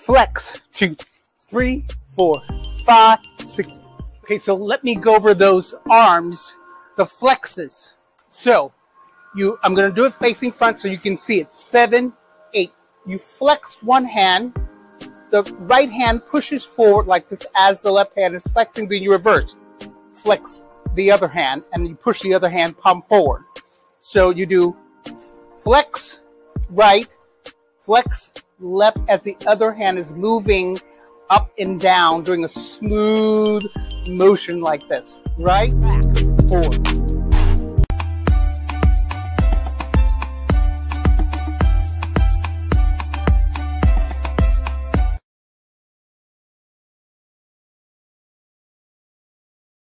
flex, 2, 3, 4, 5, 6. Okay, so let me go over those arms, the flexes. So I'm going to do it facing front so you can see it. 7, 8. You flex one hand. The right hand pushes forward like this as the left hand is flexing. Then you reverse. Flex the other hand and you push the other hand palm forward. So you do flex right, flex left as the other hand is moving up and down, doing a smooth motion like this. Right, back, forward.